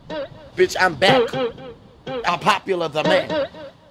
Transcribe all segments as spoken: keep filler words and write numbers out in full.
Bitch, I'm back. I'm popular the man.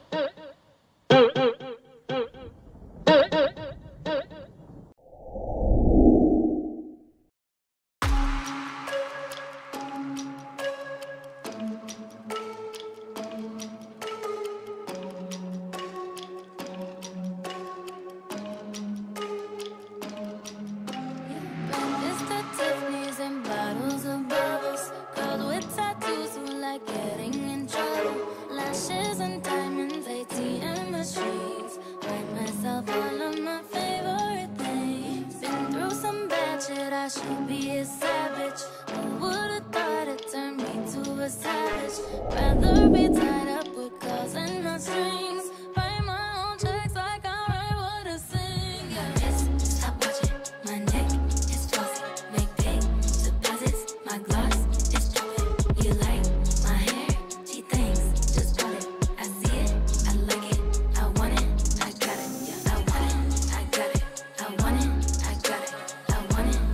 I should be a savage. Who would've thought it turned me to a savage? Rather be tied up with calls and not strings. Write my own checks like I write what I sing. Yeah. Just stop watching. My neck is flossy. Make big deposits. My gloss is dropping. You like my hair? She thinks. Just bought it. I see it. I like it. I want it. I got it. Yeah. I want it. I got it. I want it. I got it. I want it.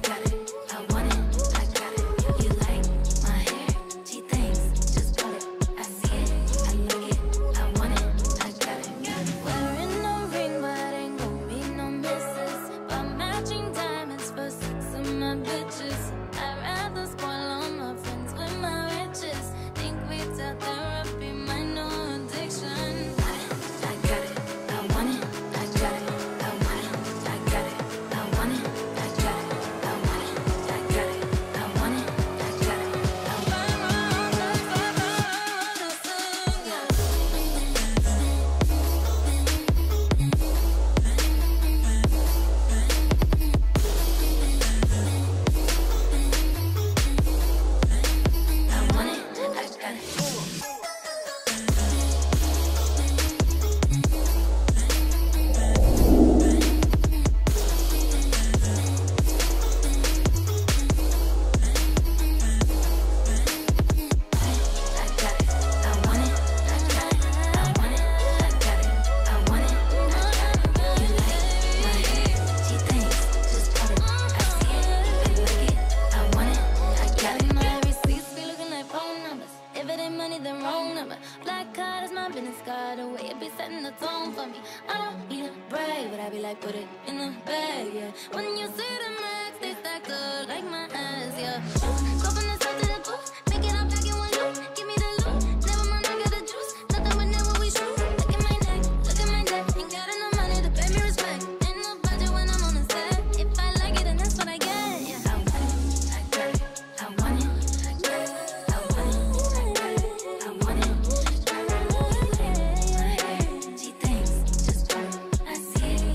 Put it in the bag, yeah. When you see the max, they stack up like my ass, yeah. Go from the south to the coast, make it up back in one loop. Give me the loot, never mind, I got the juice. Nothing whenever we shoot. Look at my neck, look at my neck. Ain't got enough money to pay me respect. Ain't no budget when I'm on the set. If I like it, then that's what I get, yeah. I want it, I got it. I want it, I got it. I want it, I got it. I want it, I got it. My hair, she thinks, just bought it. I see it.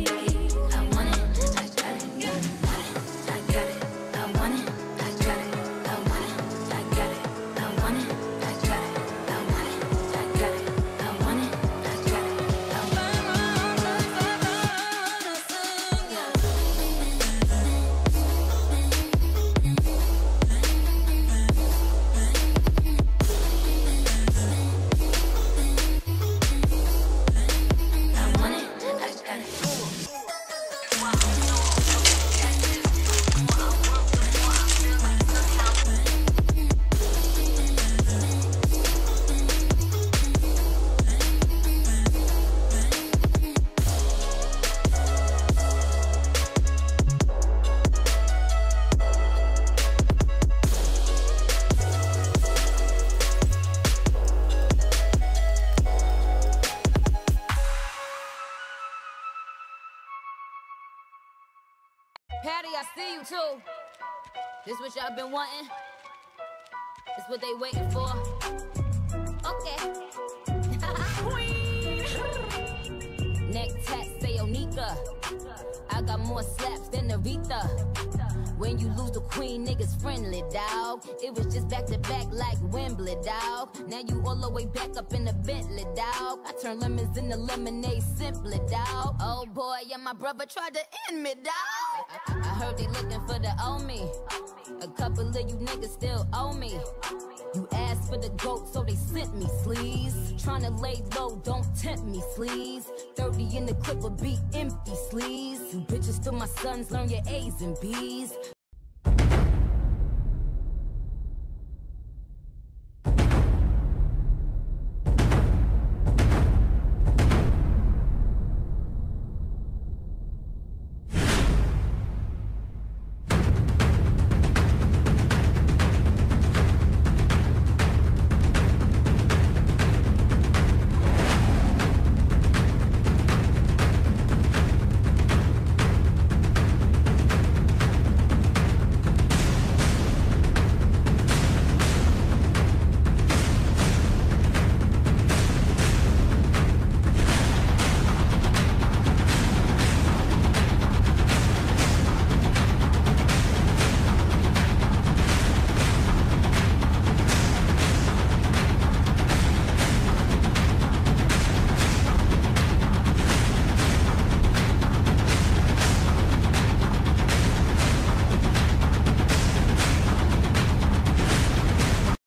Patty, I see you too. This what y'all been wanting? This what they waiting for? Okay. Neck tat say Onika. I got more slaps than Aretha. When you lose the queen, niggas friendly, dawg. It was just back to back like Wembley, dawg. Now you all the way back up in the Bentley, dawg. I turn lemons into lemonade simply, dawg. Oh boy, yeah, my brother tried to end me, dawg. I, I, I heard they looking for the owe me. A couple of you niggas still owe me. You asked for the goat, so they sent me, sleaze. Tryna lay low, don't tempt me, sleaze. thirty in the clip will be empty, sleaze. You bitches still my sons, learn your A's and B's.